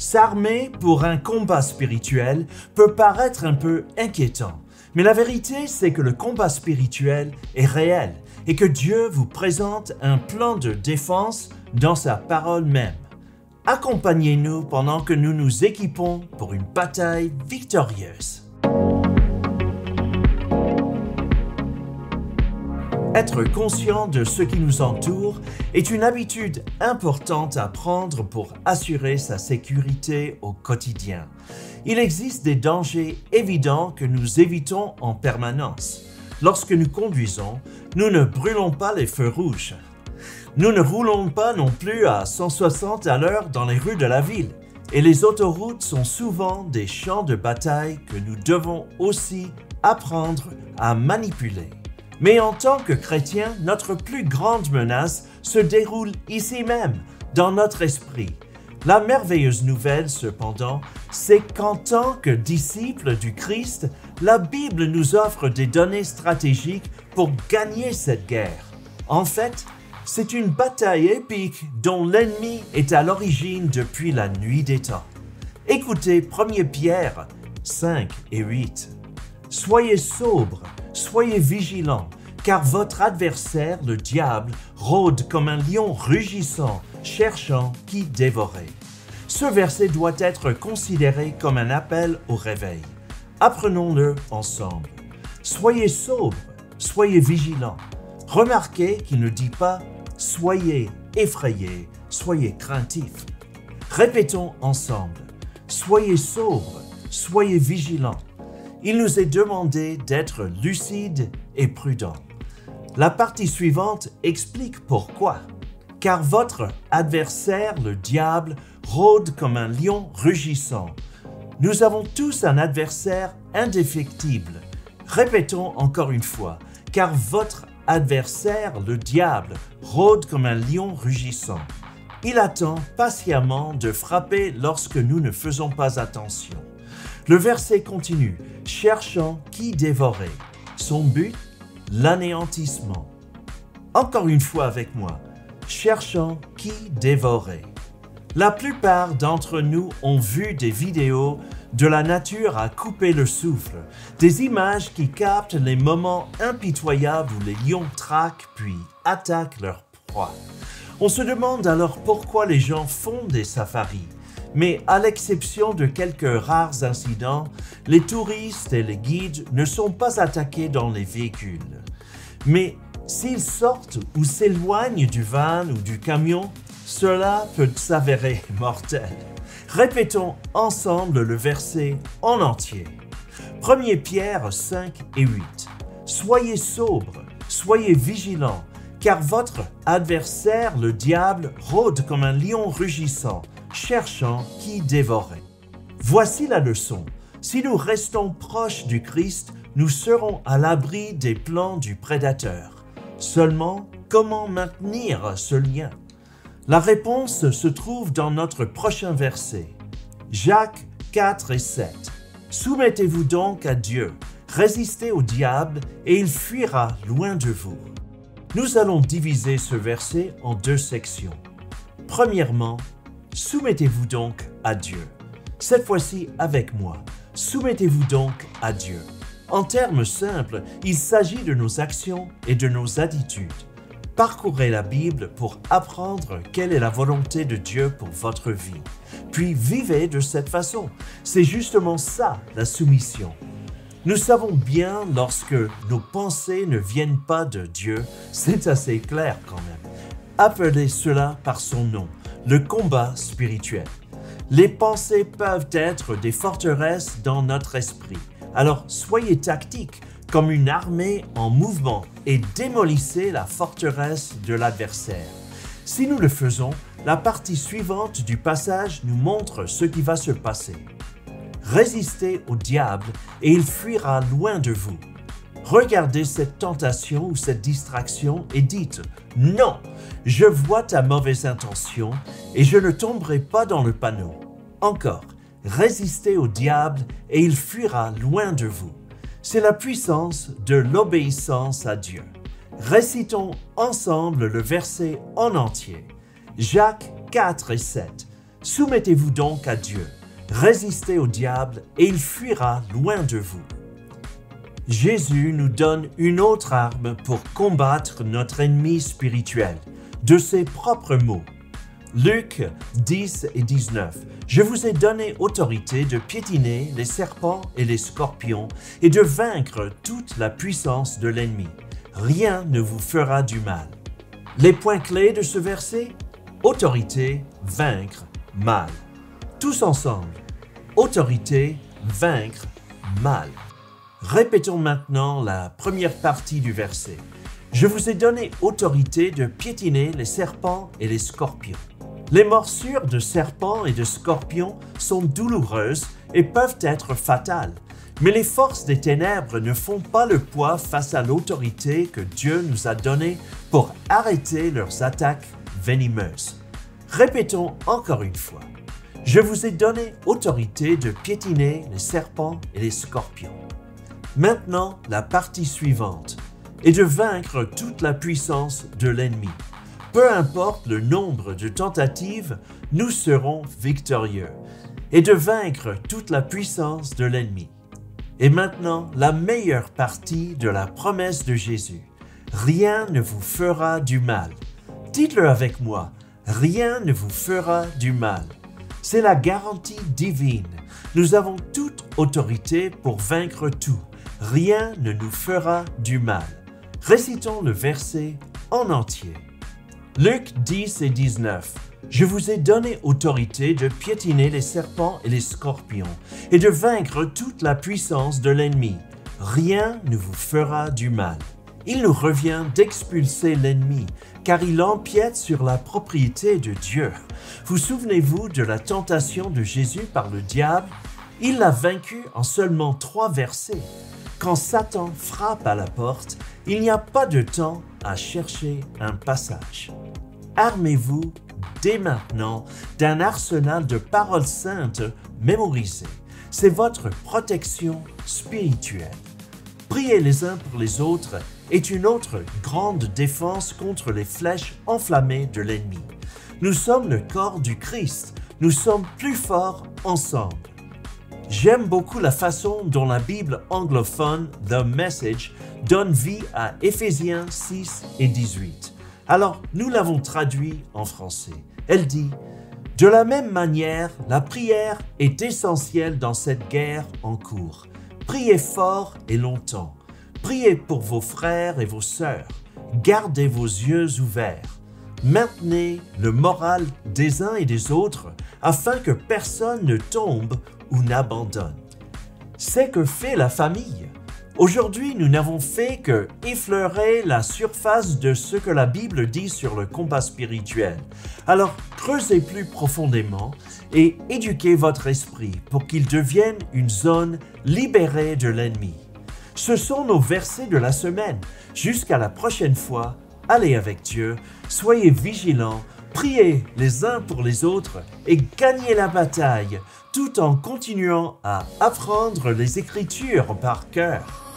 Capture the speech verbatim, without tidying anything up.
S'armer pour un combat spirituel peut paraître un peu inquiétant, mais la vérité c'est que le combat spirituel est réel et que Dieu vous présente un plan de défense dans sa parole même. Accompagnez-nous pendant que nous nous équipons pour une bataille victorieuse. Être conscient de ce qui nous entoure est une habitude importante à prendre pour assurer sa sécurité au quotidien. Il existe des dangers évidents que nous évitons en permanence. Lorsque nous conduisons, nous ne brûlons pas les feux rouges. Nous ne roulons pas non plus à cent soixante à l'heure dans les rues de la ville. Et les autoroutes sont souvent des champs de bataille que nous devons aussi apprendre à manipuler. Mais en tant que chrétiens, notre plus grande menace se déroule ici même, dans notre esprit. La merveilleuse nouvelle, cependant, c'est qu'en tant que disciples du Christ, la Bible nous offre des données stratégiques pour gagner cette guerre. En fait, c'est une bataille épique dont l'ennemi est à l'origine depuis la nuit des temps. Écoutez premier Pierre cinq et huit. Soyez sobres, soyez vigilants, car votre adversaire, le diable, rôde comme un lion rugissant, cherchant qui dévorer. Ce verset doit être considéré comme un appel au réveil. Apprenons-le ensemble. Soyez sobres, soyez vigilants. Remarquez qu'il ne dit pas « soyez effrayés, soyez craintifs ». Répétons ensemble. Soyez sobres, soyez vigilants. Il nous est demandé d'être lucides et prudents. La partie suivante explique pourquoi. Car votre adversaire, le diable, rôde comme un lion rugissant. Nous avons tous un adversaire indéfectible. Répétons encore une fois. Car votre adversaire, le diable, rôde comme un lion rugissant. Il attend patiemment de frapper lorsque nous ne faisons pas attention. Le verset continue, cherchant qui dévorer. Son but, l'anéantissement. Encore une fois avec moi, cherchant qui dévorer. La plupart d'entre nous ont vu des vidéos de la nature à couper le souffle, des images qui captent les moments impitoyables où les lions traquent puis attaquent leur proie. On se demande alors pourquoi les gens font des safaris. Mais à l'exception de quelques rares incidents, les touristes et les guides ne sont pas attaqués dans les véhicules. Mais s'ils sortent ou s'éloignent du van ou du camion, cela peut s'avérer mortel. Répétons ensemble le verset en entier. premier Pierre cinq et huit. Soyez sobres, soyez vigilants, car votre adversaire, le diable, rôde comme un lion rugissant, cherchant qui dévorer. Voici la leçon. Si nous restons proches du Christ, nous serons à l'abri des plans du prédateur. Seulement, comment maintenir ce lien? La réponse se trouve dans notre prochain verset. Jacques quatre et sept. Soumettez-vous donc à Dieu, résistez au diable et il fuira loin de vous. Nous allons diviser ce verset en deux sections. Premièrement, soumettez-vous donc à Dieu. Cette fois-ci avec moi. Soumettez-vous donc à Dieu. En termes simples, il s'agit de nos actions et de nos attitudes. Parcourez la Bible pour apprendre quelle est la volonté de Dieu pour votre vie. Puis vivez de cette façon. C'est justement ça, la soumission. Nous savons bien lorsque nos pensées ne viennent pas de Dieu, c'est assez clair quand même. Appelez cela par son nom. Le combat spirituel. Les pensées peuvent être des forteresses dans notre esprit. Alors soyez tactiques comme une armée en mouvement et démolissez la forteresse de l'adversaire. Si nous le faisons, la partie suivante du passage nous montre ce qui va se passer. Résistez au diable et il fuira loin de vous. Regardez cette tentation ou cette distraction et dites « Non, je vois ta mauvaise intention et je ne tomberai pas dans le panneau. » Encore, résistez au diable et il fuira loin de vous. C'est la puissance de l'obéissance à Dieu. Récitons ensemble le verset en entier. Jacques quatre et sept. Soumettez-vous donc à Dieu, résistez au diable et il fuira loin de vous. Jésus nous donne une autre arme pour combattre notre ennemi spirituel, de ses propres mots. Luc dix et dix-neuf. Je vous ai donné autorité de piétiner les serpents et les scorpions et de vaincre toute la puissance de l'ennemi. Rien ne vous fera du mal. Les points clés de ce verset? Autorité, vaincre, mal. Tous ensemble. Autorité, vaincre, mal. Répétons maintenant la première partie du verset. Je vous ai donné autorité de piétiner les serpents et les scorpions. Les morsures de serpents et de scorpions sont douloureuses et peuvent être fatales, mais les forces des ténèbres ne font pas le poids face à l'autorité que Dieu nous a donnée pour arrêter leurs attaques venimeuses. Répétons encore une fois. Je vous ai donné autorité de piétiner les serpents et les scorpions. Maintenant, la partie suivante est de vaincre toute la puissance de l'ennemi. Peu importe le nombre de tentatives, nous serons victorieux et de vaincre toute la puissance de l'ennemi. Et maintenant, la meilleure partie de la promesse de Jésus. Rien ne vous fera du mal. Dites-le avec moi. Rien ne vous fera du mal. C'est la garantie divine. Nous avons toute autorité pour vaincre tout. Rien ne nous fera du mal. Récitons le verset en entier. Luc dix et dix-neuf. Je vous ai donné autorité de piétiner les serpents et les scorpions et de vaincre toute la puissance de l'ennemi. Rien ne vous fera du mal. Il nous revient d'expulser l'ennemi, car il empiète sur la propriété de Dieu. Vous souvenez-vous de la tentation de Jésus par le diable? Il l'a vaincu en seulement trois versets. Quand Satan frappe à la porte, il n'y a pas de temps à chercher un passage. Armez-vous dès maintenant d'un arsenal de paroles saintes mémorisées. C'est votre protection spirituelle. Prier les uns pour les autres est une autre grande défense contre les flèches enflammées de l'ennemi. Nous sommes le corps du Christ. Nous sommes plus forts ensemble. J'aime beaucoup la façon dont la Bible anglophone The Message donne vie à Éphésiens six et dix-huit. Alors, nous l'avons traduit en français. Elle dit « De la même manière, la prière est essentielle dans cette guerre en cours. Priez fort et longtemps. Priez pour vos frères et vos sœurs. Gardez vos yeux ouverts. Maintenez le moral des uns et des autres afin que personne ne tombe ou n'abandonne. » C'est que fait la famille. Aujourd'hui, nous n'avons fait que effleurer la surface de ce que la Bible dit sur le combat spirituel. Alors, creusez plus profondément et éduquez votre esprit pour qu'il devienne une zone libérée de l'ennemi. Ce sont nos versets de la semaine. Jusqu'à la prochaine fois, allez avec Dieu, soyez vigilants, priez les uns pour les autres et gagnez la bataille tout en continuant à apprendre les Écritures par cœur.